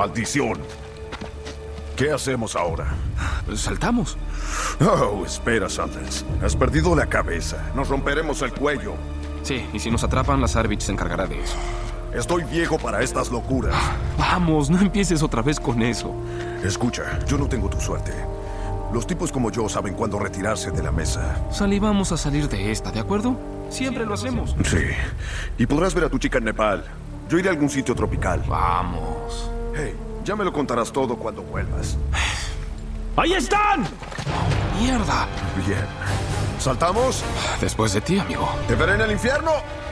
¡Maldición! ¿Qué hacemos ahora? Saltamos. Oh, espera, Sanders. Has perdido la cabeza. Nos romperemos el cuello. Sí, y si nos atrapan, la Zarovich se encargará de eso. Estoy viejo para estas locuras. Vamos, no empieces otra vez con eso. Escucha, yo no tengo tu suerte. Los tipos como yo saben cuándo retirarse de la mesa. Sally, vamos a salir de esta, ¿de acuerdo? Siempre lo hacemos. Sí. Y podrás ver a tu chica en Nepal. Yo iré a algún sitio tropical. Vamos. Hey, ya me lo contarás todo cuando vuelvas. ¡Ahí están! ¡Mierda! Bien. ¿Saltamos? Después de ti, amigo. ¿Te veré en el infierno?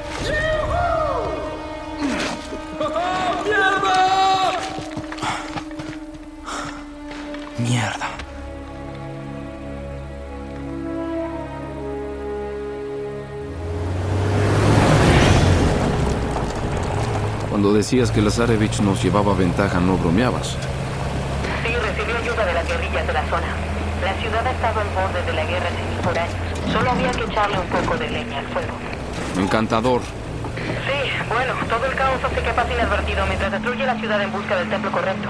¡Mierda! Cuando decías que la Zarovich nos llevaba ventaja, no bromeabas. Sí, recibió ayuda de las guerrillas de la zona. La ciudad ha estado al borde de la guerra civil por años. Solo había que echarle un poco de leña al fuego. Encantador. Sí, bueno, todo el caos hace que pase inadvertido mientras destruye la ciudad en busca del templo correcto.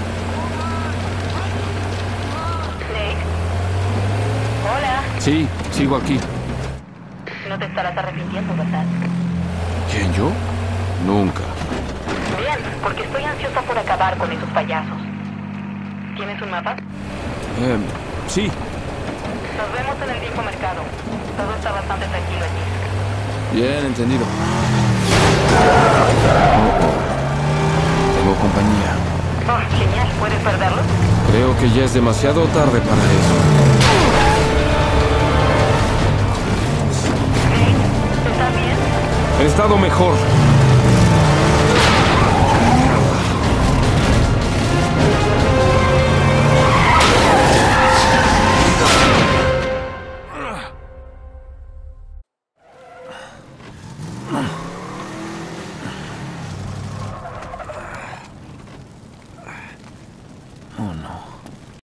Nate. Hola. Sí, sigo aquí. No te estarás arrepintiendo, ¿verdad? ¿Quién, yo? Nunca. Bien, porque estoy ansiosa por acabar con esos payasos. ¿Tienes un mapa? Sí. Nos vemos en el viejo mercado. Todo está bastante tranquilo allí. Bien, entendido. Tengo compañía. Oh, genial. ¿Puedes perderlo? Creo que ya es demasiado tarde para eso. Nate, ¿estás bien? He estado mejor.